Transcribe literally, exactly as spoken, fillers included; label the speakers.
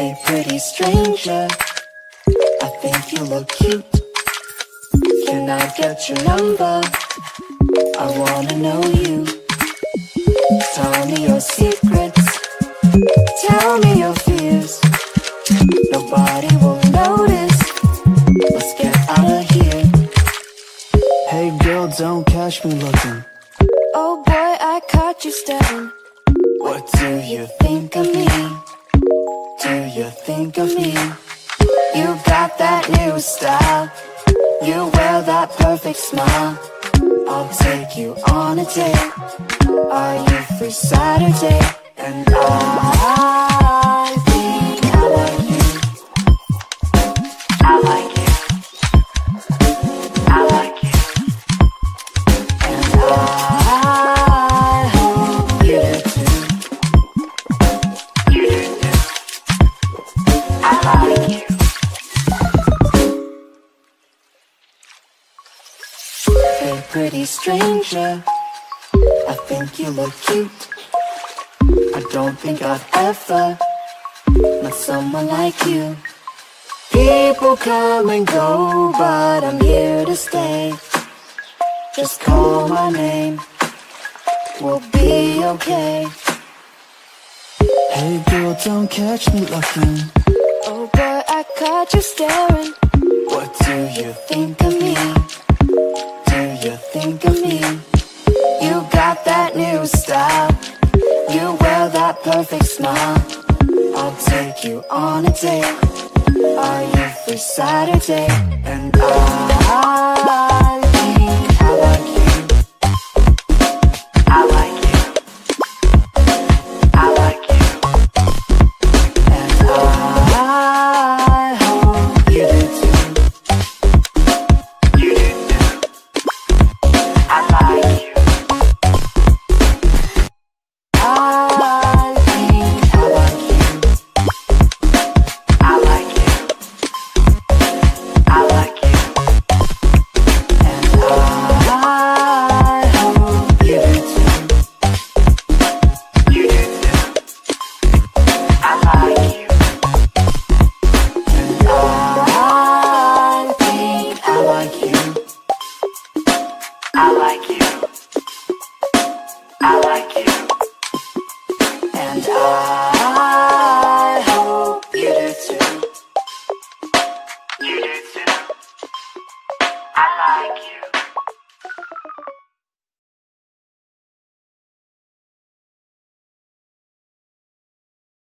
Speaker 1: Hey pretty stranger, I think you look cute. Can I get your number? I wanna know you. Tell me your secrets, tell me your fears. Nobody will notice, let's get out of here. Hey girl, don't catch me looking.
Speaker 2: Oh boy, I caught you staring.
Speaker 1: What do you think of me? Do you think of me? You got that new style, you wear that perfect smile. I'll take you on a date. Are you free Saturday? And I think I like you. I like you. I like you. And I hope you do too. You do too. I like you. Hey pretty stranger, I think you look cute. I don't think I've ever met someone like you. People come and go, but I'm here to stay. Just call my name, we'll be okay. Hey girl, don't catch me looking.
Speaker 2: Oh boy, I caught you staring.
Speaker 1: What do you think of me? Do you think of me? You got that new style, you wear that perfect smile. I'll take you on a date. Are you free Saturday? And I think I like you. I like you. I like you. And I hope you do too. You do too. I like you. I think I like you. I like you. I like you. And I hope you do too. You do too. I like you. And I think I like you. I like you. I like you. And I